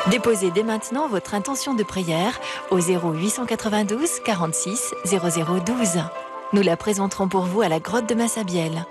Déposez dès maintenant votre intention de prière au 0892 46 0012. Nous la présenterons pour vous à la grotte de Massabielle.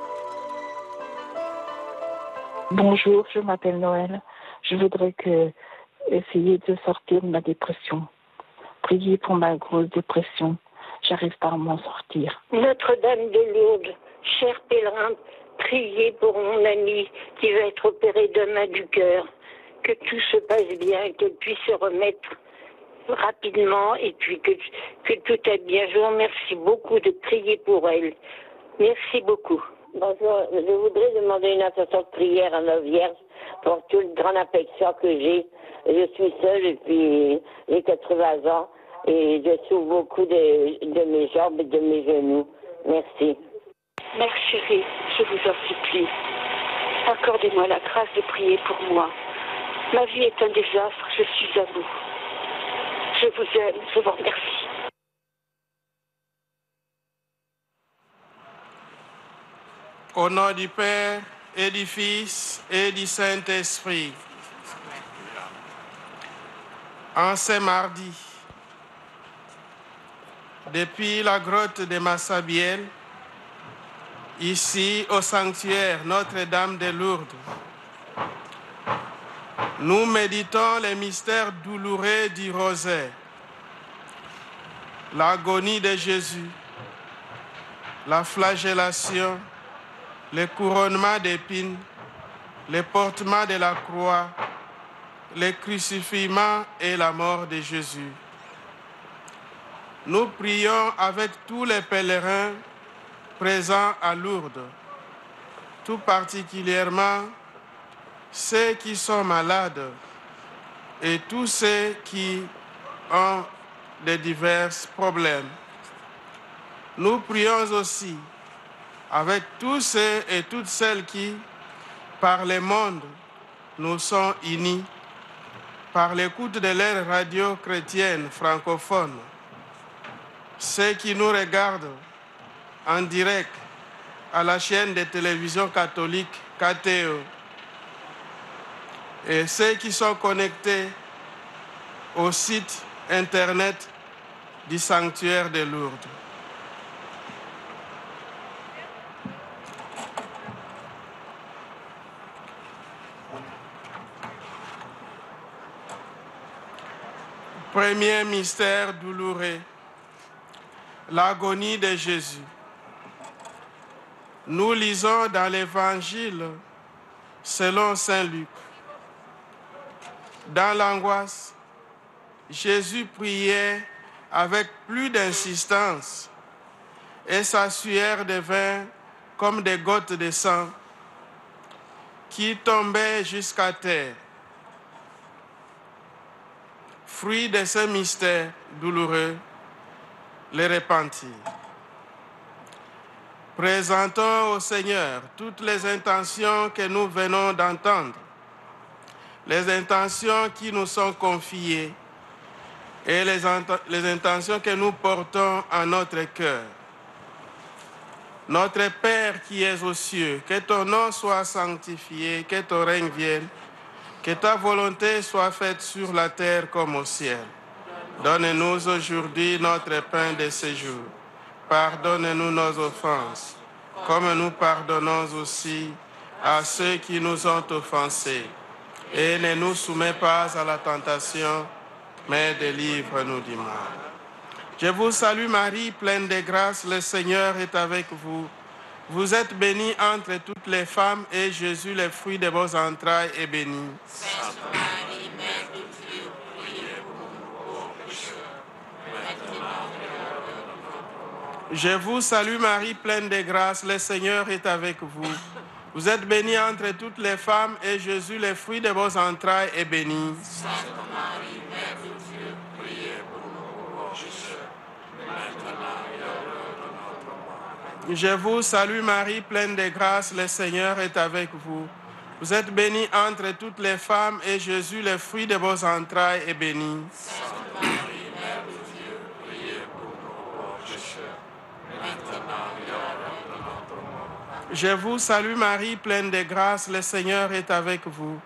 Bonjour, je m'appelle Noël. Je voudrais essayer de sortir de ma dépression. Priez pour ma grosse dépression. J'arrive pas à m'en sortir. Notre-Dame de Lourdes, chers pèlerins, priez pour mon amie qui va être opérée demain du cœur. Que tout se passe bien, qu'elle puisse se remettre rapidement et puis que tout aille bien. Je vous remercie beaucoup de prier pour elle. Merci beaucoup. Bonjour, je voudrais demander une intention de prière à nos vierges pour toute grande affection que j'ai. Je suis seule depuis les 80 ans et je souffre beaucoup de mes jambes et de mes genoux. Merci. Mère chérie, je vous en supplie, accordez-moi la grâce de prier pour moi. Ma vie est un désastre, je suis à vous. Je vous aime, je vous remercie. Au nom du Père et du Fils et du Saint-Esprit, en ce mardi, depuis la grotte de Massabielle, ici au sanctuaire Notre-Dame de Lourdes, nous méditons les mystères douloureux du rosaire, l'agonie de Jésus, la flagellation, le couronnement d'épines, le portement de la croix, le crucifixion et la mort de Jésus. Nous prions avec tous les pèlerins présents à Lourdes, tout particulièrement ceux qui sont malades et tous ceux qui ont de divers problèmes. Nous prions aussi avec tous ceux et toutes celles qui, par le monde, nous sont unis, par l'écoute de leur radio chrétienne francophone, ceux qui nous regardent en direct à la chaîne de télévision catholique KTO, et ceux qui sont connectés au site internet du sanctuaire de Lourdes. Premier mystère douloureux, l'agonie de Jésus. Nous lisons dans l'Évangile selon saint Luc. Dans l'angoisse, Jésus priait avec plus d'insistance et sa sueur devint comme des gouttes de sang qui tombaient jusqu'à terre. Fruit de ce mystère douloureux, le repentir. Présentons au Seigneur toutes les intentions que nous venons d'entendre, les intentions qui nous sont confiées et les intentions que nous portons en notre cœur. Notre Père qui es aux cieux, que ton nom soit sanctifié, que ton règne vienne, que ta volonté soit faite sur la terre comme au ciel. Donne-nous aujourd'hui notre pain de ce jour. Pardonne-nous nos offenses, comme nous pardonnons aussi à ceux qui nous ont offensés. Et ne nous soumets pas à la tentation, mais délivre-nous du mal. Je vous salue Marie, pleine de grâce, le Seigneur est avec vous. Vous êtes bénie entre toutes les femmes, et Jésus, le fruit de vos entrailles, est béni. Sainte Marie, Mère de Dieu, priez pour nous pauvres pécheurs, maintenant et à l'heure de notre mort. Je vous salue Marie, pleine de grâce, le Seigneur est avec vous. Vous êtes bénie entre toutes les femmes, et Jésus, le fruit de vos entrailles, est béni. Sainte Marie, Mère de Dieu, priez pour nous pauvres pécheurs, maintenant et à l'heure de notre mort. Je vous salue Marie, pleine de grâce, le Seigneur est avec vous. Vous êtes bénie entre toutes les femmes, et Jésus, le fruit de vos entrailles, est béni. Sainte Marie, Mère de Dieu, priez pour nous pauvres pécheurs, maintenant et à l'heure de notre mort. Je vous salue Marie, pleine de grâce, le Seigneur est avec vous.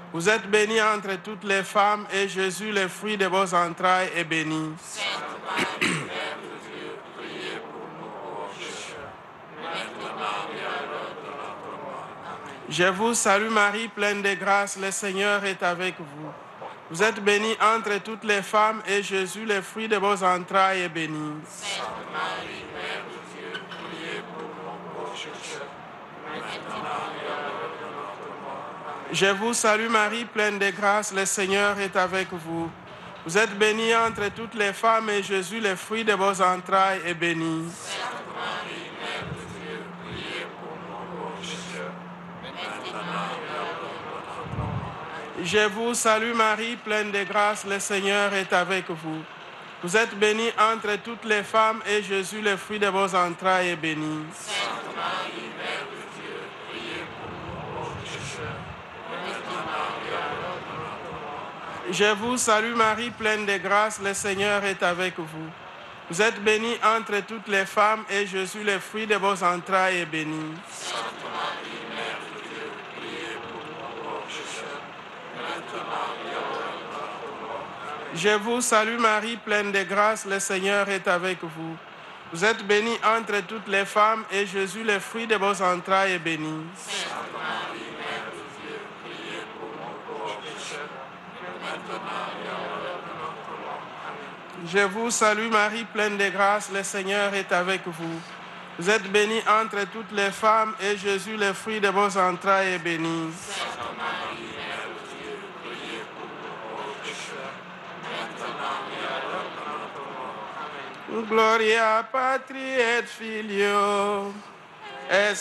Vous êtes bénie entre toutes les femmes et Jésus, le fruit de vos entrailles, est béni. Sainte Marie, Mère de Dieu, priez pour nous pauvres pécheurs, maintenant et à l'heure de notre mort. Amen. Je vous salue Marie, pleine de grâce, le Seigneur est avec vous. Vous êtes bénie entre toutes les femmes et Jésus, le fruit de vos entrailles, est béni. Sainte Marie, Mère de Dieu, priez pour nous pauvres pécheurs, maintenant et à l'heure de notre mort. Amen. Je vous salue Marie, pleine de grâce, le Seigneur est avec vous. Vous êtes bénie entre toutes les femmes et Jésus, le fruit de vos entrailles, est béni. Sainte Marie, Mère de Dieu, priez pour nous pauvres pécheurs, maintenant et à l'heure de notre mort. Je vous salue Marie, pleine de grâce, le Seigneur est avec vous. Vous êtes bénie entre toutes les femmes et Jésus, le fruit de vos entrailles, est béni. Sainte Marie, Mère de Dieu, priez pour nous pauvres pécheurs, maintenant et à l'heure de notre mort. Je vous salue Marie, pleine de grâce, le Seigneur est avec vous. Vous êtes bénie entre toutes les femmes et Jésus, le fruit de vos entrailles, est béni. Sainte Marie, Mère de Dieu, priez pour nous pauvres pécheurs, maintenant et à l'heure de notre mort. Amen. Je vous salue Marie, pleine de grâce, le Seigneur est avec vous. Vous êtes bénie entre toutes les femmes et Jésus, le fruit de vos entrailles, est béni. Sainte Marie, Mère de Dieu, priez pour nous pauvres pécheurs, maintenant et à l'heure de notre mort. Amen. Je vous salue Marie, pleine de grâce, le Seigneur est avec vous. Vous êtes bénie entre toutes les femmes et Jésus, le fruit de vos entrailles, est béni. Sainte Marie, Mère de Dieu, priez pour nous pauvres pécheurs, maintenant et à l'heure de notre mort. Amen. Gloria Patri et Filio, et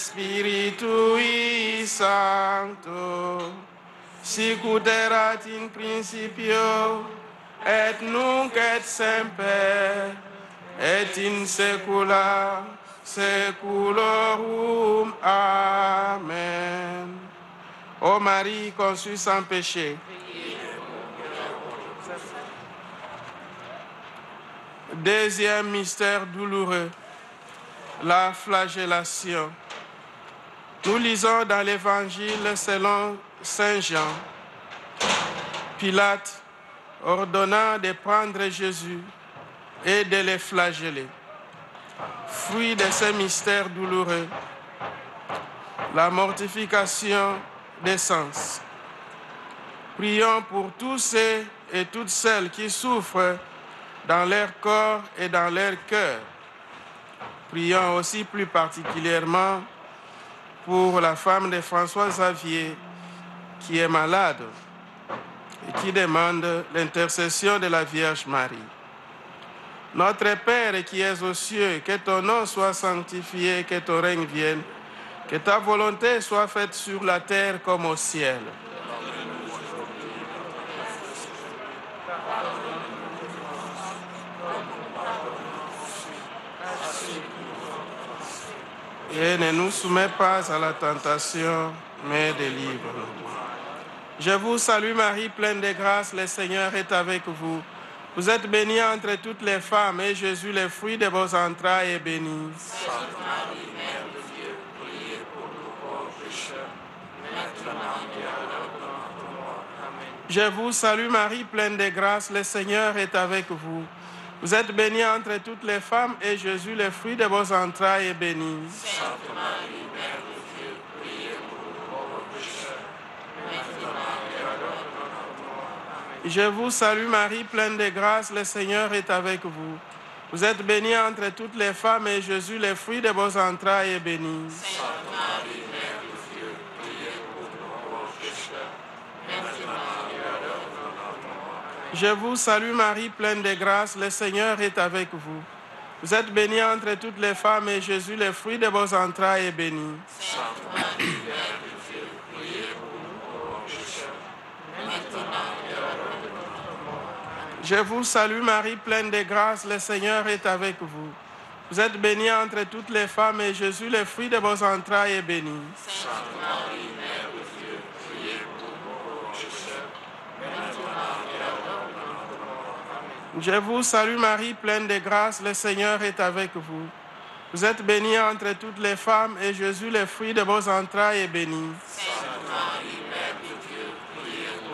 Spiritui Sancto, sic ut erat in principio, et nunc et semper, et in saecula saeculorum. Amen. Ô Marie conçue sans péché, deuxième mystère douloureux, la flagellation. Nous lisons dans l'Évangile selon Saint Jean. Pilate ordonna de prendre Jésus et de le flageller. Fruit de ce mystère douloureux, la mortification des sens. Prions pour tous ceux et toutes celles qui souffrent dans leur corps et dans leur cœur. Prions aussi plus particulièrement pour la femme de François Xavier qui est malade et qui demande l'intercession de la Vierge Marie. Notre Père qui es aux cieux, que ton nom soit sanctifié, que ton règne vienne, que ta volonté soit faite sur la terre comme au ciel. Et ne nous soumets pas à la tentation, mais délivre-nous. Je vous salue Marie, pleine de grâce, le Seigneur est avec vous. Vous êtes bénie entre toutes les femmes, et Jésus, le fruit de vos entrailles, est béni. Sainte Marie, Mère de Dieu, priez pour nous pauvres pécheurs, maintenant et à l'heure de notre mort. Amen. Je vous salue Marie, pleine de grâce, le Seigneur est avec vous. Vous êtes bénie entre toutes les femmes, et Jésus, le fruit de vos entrailles, est béni. Sainte Marie, Mère de Dieu, priez pour nous pauvres pécheurs, maintenant et à l'heure de notre mort. Amen. Je vous salue Marie, pleine de grâce, le Seigneur est avec vous. Vous êtes bénie entre toutes les femmes, et Jésus, le fruit de vos entrailles, est béni. Sainte Marie, Mère de Dieu, priez pour nous pauvres pécheurs, maintenant et à l'heure de notre mort. Je vous salue Marie, pleine de grâce, le Seigneur est avec vous. Vous êtes bénie entre toutes les femmes, et Jésus, le fruit de vos entrailles, est béni. Sainte Marie, Mère de Dieu, priez pour nous pauvres pécheurs, maintenant et à l'heure de notre mort. Amen. Je vous salue Marie, pleine de grâce, le Seigneur est avec vous. Vous êtes bénie entre toutes les femmes, et Jésus, le fruit de vos entrailles, est béni. Sainte Marie, Mère de Dieu, priez pour nous pauvres pécheurs, maintenant et à l'heure de notre mort. Amen. Je vous salue Marie, pleine de grâce, le Seigneur est avec vous. Vous êtes bénie entre toutes les femmes, et Jésus, le fruit de vos entrailles, est béni. Sainte Marie, Mère de Dieu, priez pour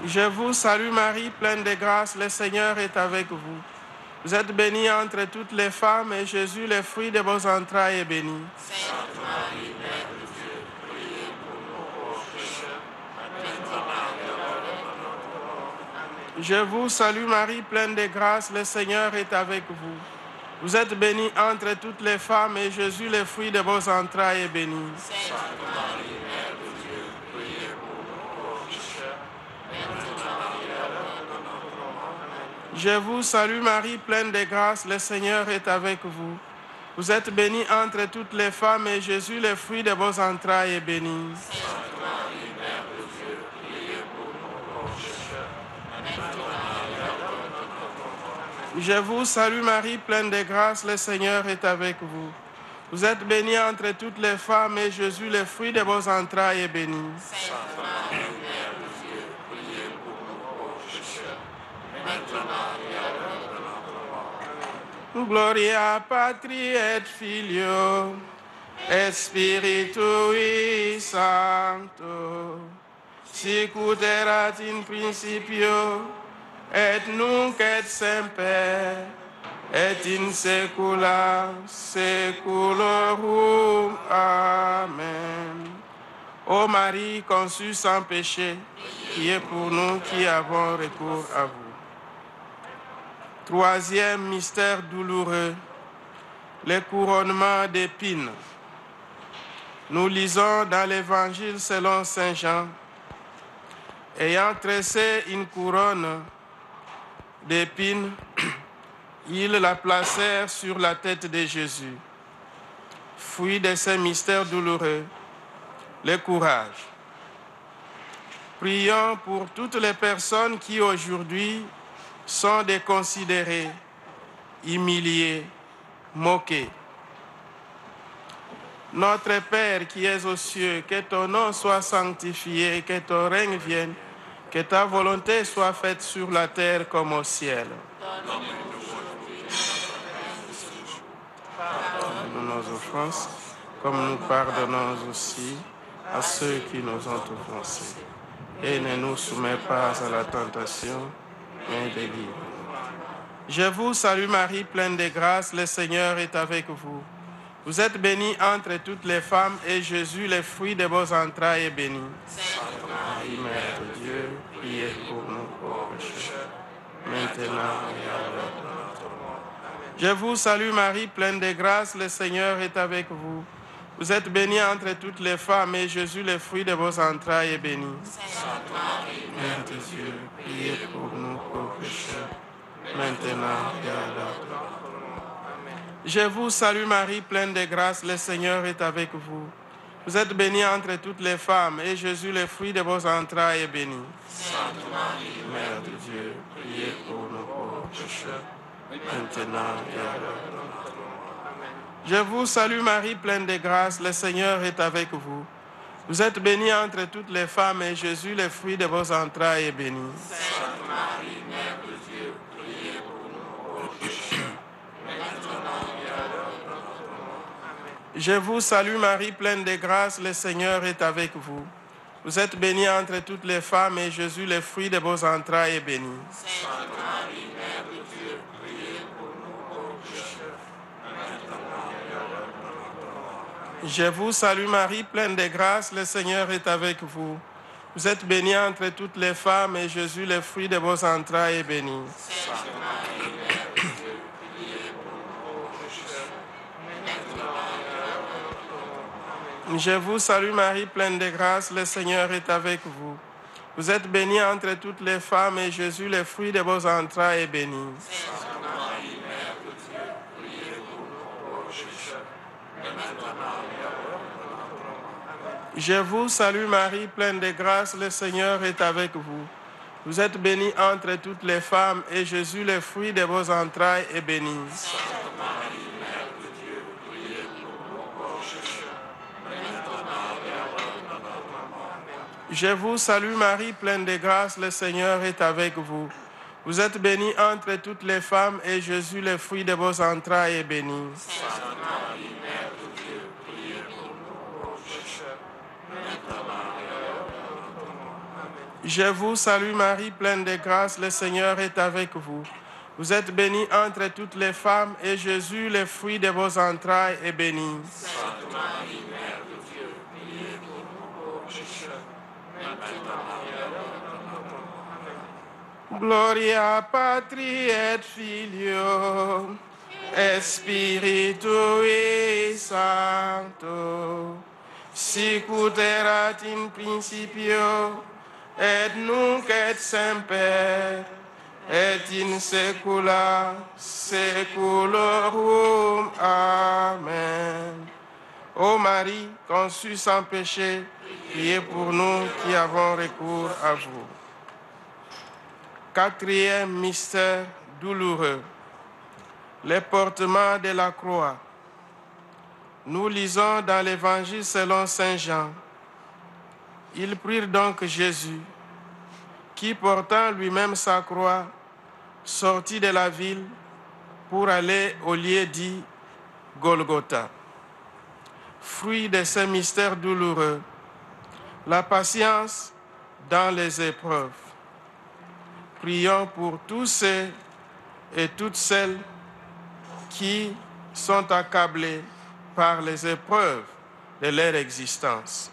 Je vous salue Marie, pleine de grâce, le Seigneur est avec vous. Vous êtes bénie entre toutes les femmes et Jésus, le fruit de vos entrailles, est béni. Sainte Marie, Mère de Dieu, priez pour nous pauvres pécheurs, maintenant et à l'heure de notre mort. Amen. Je vous salue Marie, pleine de grâce, le Seigneur est avec vous. Vous êtes bénie entre toutes les femmes et Jésus, le fruit de vos entrailles, est béni. Sainte Marie, Mère de Dieu, priez pour nous pauvres pécheurs, maintenant et à l'heure de notre mort. Amen. Je vous salue Marie, pleine de grâce, le Seigneur est avec vous. Vous êtes bénie entre toutes les femmes et Jésus, le fruit de vos entrailles, est béni. Sainte Marie, Mère de Dieu, priez pour nous pauvres pécheurs, maintenant et à l'heure de notre mort. Amen. Je vous salue Marie, pleine de grâce, le Seigneur est avec vous. Vous êtes bénie entre toutes les femmes et Jésus, le fruit de vos entrailles, est béni. Sainte Marie, Mère de Dieu, priez pour nous pauvres pécheurs, maintenant et à l'heure de notre mort. Amen. Gloria Patri et Filio et Spiritui Sancto, sic ut erat in principio et nunc et semper et in saecula saeculorum. Amen. Ô Marie conçue sans péché, priez pour nous qui avons recours à vous. Troisième mystère douloureux, le couronnement d'épines. Nous lisons dans l'Évangile selon saint Jean, ayant tressé une couronne d'épines, ils la placèrent sur la tête de Jésus. Fruit de ces mystères douloureux, le courage. Prions pour toutes les personnes qui aujourd'hui sont déconsidérés, humiliés, moqués. Notre Père qui es aux cieux, que ton nom soit sanctifié, que ton règne vienne, que ta volonté soit faite sur la terre comme au ciel. Pardonne-nous nos offenses, comme nous pardonnons aussi à ceux qui nous ont offensés. Et ne nous soumets pas à la tentation, mais délivre-nous. Je vous salue Marie, pleine de grâce, le Seigneur est avec vous. Vous êtes bénie entre toutes les femmes et Jésus, le fruit de vos entrailles, est béni. Sainte Marie, Mère de Dieu, priez pour nous pauvres pécheurs, maintenant et à l'heure de notre mort. Je vous salue Marie, pleine de grâce, le Seigneur est avec vous. Vous êtes bénie entre toutes les femmes et Jésus, le fruit de vos entrailles, est béni. Sainte Marie, Mère de Dieu, priez pour nous pauvres pécheurs, maintenant et à l'heure de notre mort. Amen. Je vous salue Marie, pleine de grâce, le Seigneur est avec vous. Vous êtes bénie entre toutes les femmes et Jésus, le fruit de vos entrailles, est béni. Sainte Marie, Mère de Dieu, priez pour nous pauvres pécheurs, maintenant et à l'heure de notre mort. Amen. Je vous salue Marie, pleine de grâce, le Seigneur est avec vous. Vous êtes bénie entre toutes les femmes et Jésus, le fruit de vos entrailles, est béni. Sainte Marie, Mère de Dieu, priez pour nous pauvres pécheurs, maintenant et à l'heure de notre mort. Amen. Je vous salue Marie, pleine de grâce, le Seigneur est avec vous. Vous êtes bénie entre toutes les femmes et Jésus, le fruit de vos entrailles, est béni. Sainte Marie, Mère de Dieu, priez pour nous pauvres pécheurs, maintenant et à l'heure de notre mort. Amen. Je vous salue Marie, pleine de grâce, le Seigneur est avec vous. Vous êtes bénie entre toutes les femmes et Jésus, le fruit de vos entrailles, est béni. Sainte Marie, Mère de Dieu, priez pour nous pauvres pécheurs, maintenant et à l'heure de notre mort. Amen. Je vous salue Marie, pleine de grâce, le Seigneur est avec vous. Vous êtes bénie entre toutes les femmes et Jésus, le fruit de vos entrailles, est béni. Sainte Marie, Mère de Dieu, priez pour nous pauvres pécheurs, maintenant et à l'heure de notre mort. Amen. Je vous salue Marie, pleine de grâce, le Seigneur est avec vous. Vous êtes bénie entre toutes les femmes et Jésus, le fruit de vos entrailles, est béni. Sainte Marie, Mère de Dieu, priez pour nous pauvres pécheurs, maintenant et à l'heure de notre mort. Amen. Je vous salue Marie, pleine de grâce, le Seigneur est avec vous. Vous êtes bénie entre toutes les femmes et Jésus, le fruit de vos entrailles, est béni. Sainte Marie, Mère de Dieu, priez pour nous pauvres pécheurs, maintenant et à l'heure de notre mort. Amen. Je vous salue Marie, pleine de grâce, le Seigneur est avec vous. Vous êtes bénie entre toutes les femmes, et Jésus, le fruit de vos entrailles, est béni. Sainte Marie, Mère de Dieu, priez pour nous pauvres pécheurs, maintenant et à l'heure de notre mort. Amen. Gloria Patri et Filio, et Spiritui Sancto, sic ut erat in principio, et nunc et semper, et in saecula saeculorum. Amen. Ô Marie, conçue sans péché, priez pour nous qui avons recours à vous. Quatrième mystère douloureux, le portement de la croix. Nous lisons dans l'Évangile selon saint Jean. Ils prirent donc Jésus, qui portant lui-même sa croix, sortit de la ville pour aller au lieu dit Golgotha. Fruit de ces mystères douloureux, la patience dans les épreuves. Prions pour tous ceux et toutes celles qui sont accablés par les épreuves de leur existence.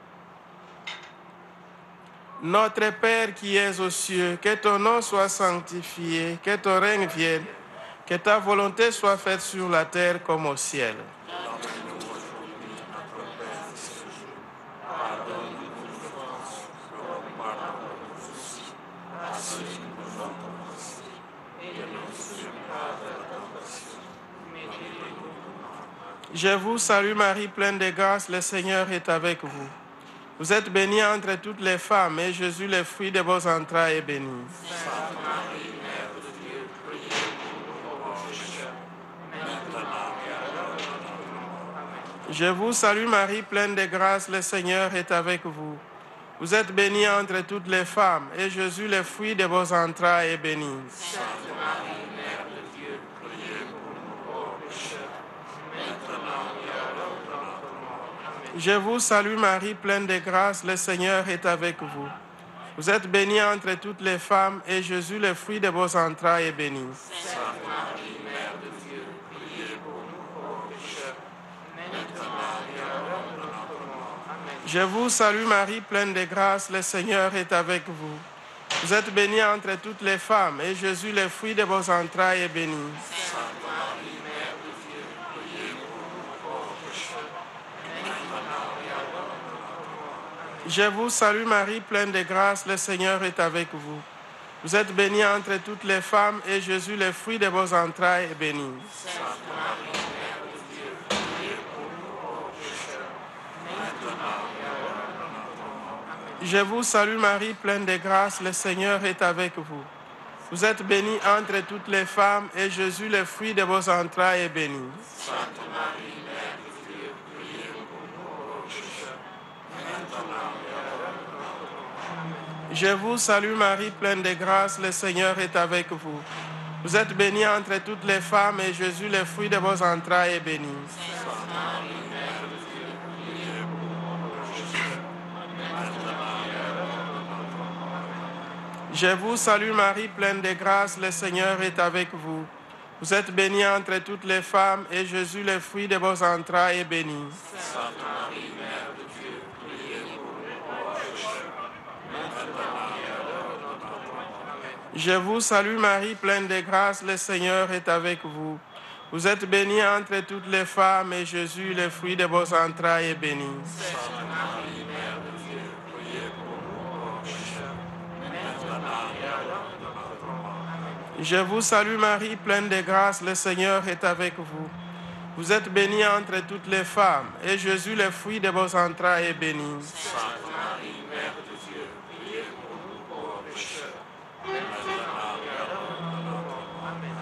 Notre Père qui es aux cieux, que ton nom soit sanctifié, que ton règne vienne, que ta volonté soit faite sur la terre comme au ciel. Donne-nous aujourd'hui notre pain de ce jour. Pardonne-nous nos offenses, comme pardonnons aussi à ceux qui nous ont offensés. Et ne nous soumets pas à la tentation, mais délivre-nous du mal. Je vous salue Marie, pleine de grâce, le Seigneur est avec vous. Vous êtes bénie entre toutes les femmes, et Jésus, le fruit de vos entrailles, est béni. Sainte Marie, Mère de Dieu, priez pour nous pauvres pécheurs, maintenant et à l'heure de notre mort. Amen. Je vous salue Marie, pleine de grâce, le Seigneur est avec vous. Vous êtes bénie entre toutes les femmes, et Jésus, le fruit de vos entrailles, est béni. Sainte Marie, Mère de Dieu, priez pour nous pauvres pécheurs, maintenant et à l'heure de notre mort. Amen. Je vous salue Marie, pleine de grâce, le Seigneur est avec vous. Vous êtes bénie entre toutes les femmes, et Jésus, le fruit de vos entrailles, est béni. Sainte Marie, Mère de Dieu, priez pour nous pauvres pécheurs, maintenant et à l'heure de notre mort. Amen. Je vous salue Marie, pleine de grâce, le Seigneur est avec vous. Vous êtes bénie entre toutes les femmes, et Jésus, le fruit de vos entrailles, est béni. Sainte Marie, Mère de Dieu, priez pour nous pauvres pécheurs, maintenant et à l'heure de notre mort. Amen. Je vous salue Marie, pleine de grâce, le Seigneur est avec vous. Vous êtes bénie entre toutes les femmes, et Jésus, le fruit de vos entrailles, est béni. Sainte Marie, Mère de Dieu, priez pour nous pauvres pécheurs, maintenant et à l'heure de notre mort. Amen. Je vous salue Marie, pleine de grâce, le Seigneur est avec vous. Vous êtes bénie entre toutes les femmes, et Jésus, le fruit de vos entrailles, est béni. Sainte Marie, Mère de Dieu, priez pour nous pauvres pécheurs, maintenant et à l'heure de notre mort. Amen. Je vous salue Marie, pleine de grâce, le Seigneur est avec vous. Vous êtes bénie entre toutes les femmes, et Jésus, le fruit de vos entrailles, est béni. Sainte Marie, Mère de Dieu, priez pour nous pauvres pécheurs, maintenant et à l'heure de notre mort. Amen. Je vous salue Marie, pleine de grâce, le Seigneur est avec vous. Vous êtes bénie entre toutes les femmes, et Jésus, le fruit de vos entrailles, est béni. Sainte Marie, Mère de Dieu, priez pour nous pauvres pécheurs, maintenant et à l'heure de notre mort. Amen. Je vous salue Marie, pleine de grâce, le Seigneur est avec vous. Vous êtes bénie entre toutes les femmes, et Jésus, le fruit de vos entrailles, est béni. Sainte Marie, Mère de Dieu, priez pour nous pauvres pécheurs, maintenant et à l'heure de notre mort. Amen. Je vous salue Marie, pleine de grâce, le Seigneur est avec vous. Vous êtes bénie entre toutes les femmes, et Jésus, le fruit de vos entrailles, est béni. Sainte Marie, Mère de Dieu, priez pour nous pauvres pécheurs, maintenant et à l'heure de notre mort. Amen.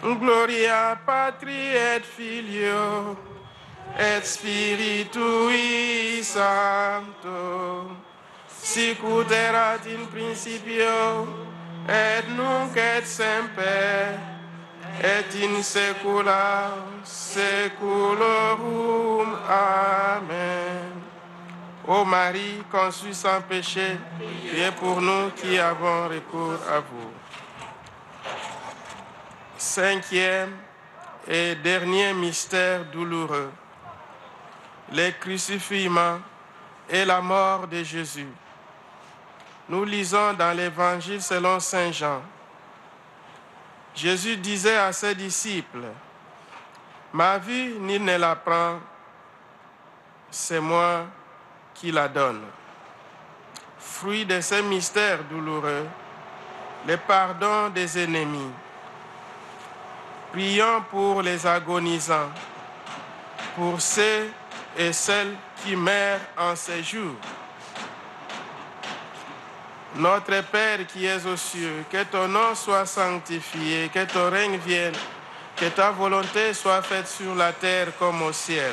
Gloria Patri et Filio, et Spiritui Sancto, sic ut erat in principio, et nunc et semper, et in saecula saeculorum. Amen. Ô Marie conçue sans péché, priez pour nous qui avons recours à vous. Cinquième et dernier mystère douloureux, le crucifixion et la mort de Jésus. Nous lisons dans l'Évangile selon saint Jean. Jésus disait à ses disciples, « Ma vie, nul ne la prend, c'est moi qui la donne. » Fruit de ces mystères douloureux, le pardon des ennemis. Prions pour les agonisants, pour ceux et celles qui meurent en ces jours. Notre Père qui es aux cieux, que ton nom soit sanctifié, que ton règne vienne, que ta volonté soit faite sur la terre comme au ciel.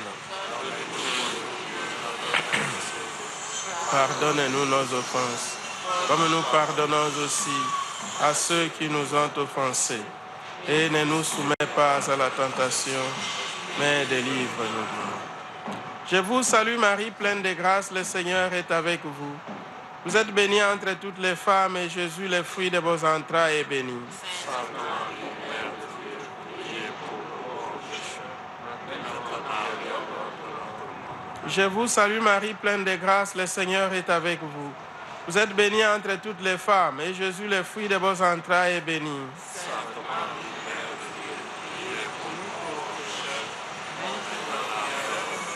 Pardonne-nous nos offenses, comme nous pardonnons aussi à ceux qui nous ont offensés. Et ne nous soumets pas à la tentation, mais délivre-nous. Je vous salue Marie, pleine de grâce, le Seigneur est avec vous. Vous êtes bénie entre toutes les femmes, et Jésus, le fruit de vos entrailles, est béni. Sainte Marie, Mère de Dieu, priez pour nous pécheurs, maintenant et à l'heure de notre mort. Je vous salue Marie, pleine de grâce, le Seigneur est avec vous. Vous êtes bénie entre toutes les femmes, et Jésus, le fruit de vos entrailles, est béni. Sainte Marie, Mère de Dieu, priez pour nous pécheurs, maintenant et à l'heure de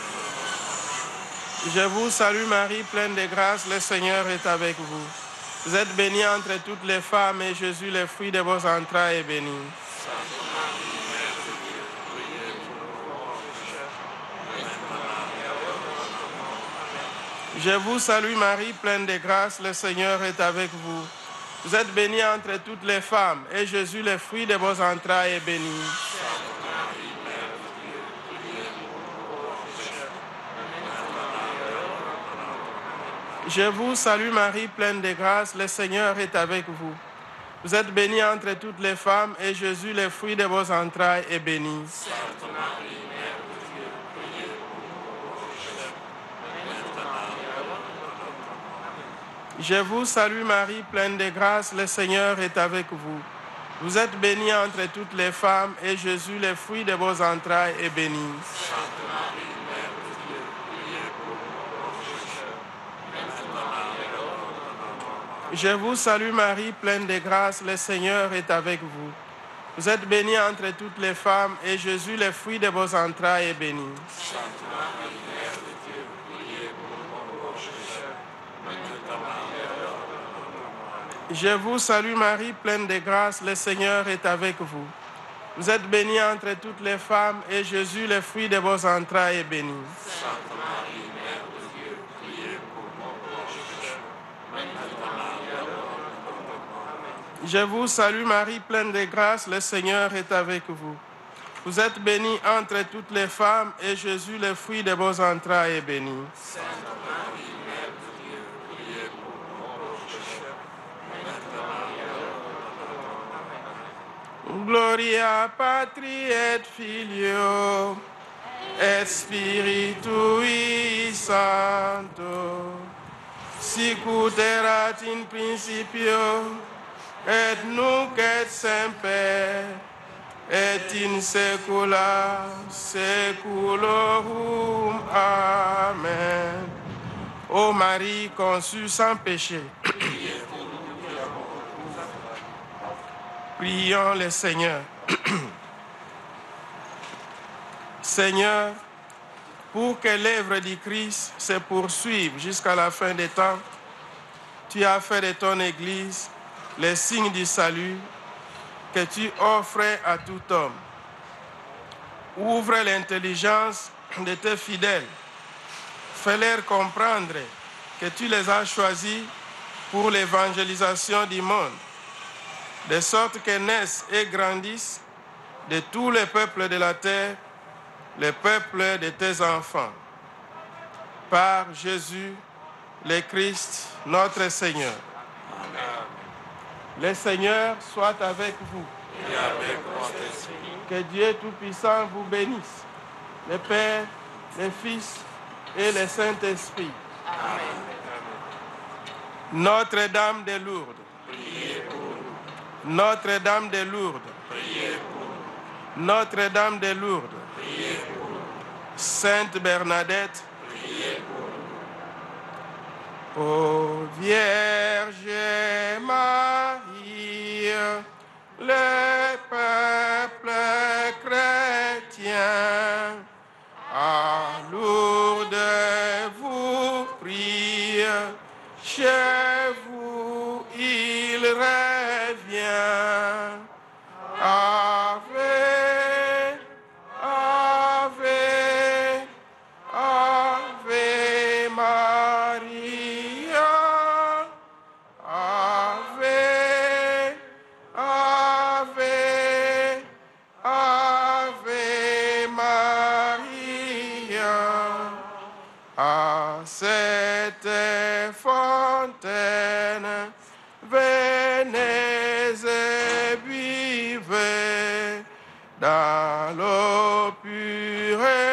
notre mort. Je vous salue Marie, pleine de grâce, le Seigneur est avec vous. Vous êtes bénie entre toutes les femmes, et Jésus, le fruit de vos entrailles, est béni. Sainte Marie, Mère de Dieu, priez pour nous pécheurs, maintenant et à l'heure de notre mort. Je vous salue Marie, pleine de grâce, le Seigneur est avec vous. Vous êtes bénie entre toutes les femmes, et Jésus, le fruit de vos entrailles, est béni. Sainte Marie, Mère de Dieu, priez pour nous pécheurs, maintenant et à l'heure de notre mort. Je vous salue Marie, pleine de grâce, le Seigneur est avec vous. Vous êtes bénie entre toutes les femmes, et Jésus, le fruit de vos entrailles, est béni. Sainte Marie, Mère de Dieu, priez pour nous pécheurs, maintenant et à l'heure de notre mort. Je vous salue Marie, pleine de grâce, le Seigneur est avec vous. Vous êtes bénie entre toutes les femmes, et Jésus, le fruit de vos entrailles, est béni. Sainte Marie, Mère de Dieu, priez pour nous pécheurs, maintenant et à l'heure de notre mort. Je vous salue Marie, pleine de grâce, le Seigneur est avec vous. Vous êtes bénie entre toutes les femmes, et Jésus, le fruit de vos entrailles, est béni. Sainte Marie, Mère de Dieu, priez pour nous pécheurs, maintenant et à l'heure de notre mort. Je vous salue Marie, pleine de grâce, le Seigneur est avec vous. Vous êtes bénie entre toutes les femmes, et Jésus, le fruit de vos entrailles, est béni. Sainte Marie, Mère de Dieu, priez pour nous pécheurs, maintenant et à l'heure de notre mort. Je vous salue Marie, pleine de grâce, le Seigneur est avec vous. Vous êtes bénie entre toutes les femmes, et Jésus, le fruit de vos entrailles, est béni. Sainte Marie, Mère de Dieu, priez pour nous pécheurs, maintenant et à l'heure de notre mort. Gloria Patri et Filio et Spiritui Sancto, sic ut erat in principio, et nunc et semper, et in saecula saeculorum. Amen. Ô Marie conçue sans péché, prions le Seigneur. Seigneur, pour que l'œuvre du Christ se poursuive jusqu'à la fin des temps, tu as fait de ton Église les signes du salut que tu offres à tout homme. Ouvre l'intelligence de tes fidèles. Fais-leur comprendre que tu les as choisis pour l'évangélisation du monde, de sorte que naissent et grandissent de tous les peuples de la terre, le peuple de tes enfants. Par Jésus, le Christ, notre Seigneur. Amen. Le Seigneur soit avec vous. Et avec votre esprit. Que Dieu Tout-Puissant vous bénisse, le Père, le Fils et le Saint-Esprit. Notre-Dame de Lourdes, Notre-Dame de Lourdes, Notre-Dame de Lourdes, Sainte Bernadette, ô Vierge Marie, le peuple chrétien à Lourdes vous prie, chez vous il revient. Ave, Ave, Ave Maria, Ave, Ave, Ave Maria. À cette fontaine, venez et buvez dans l'eau pure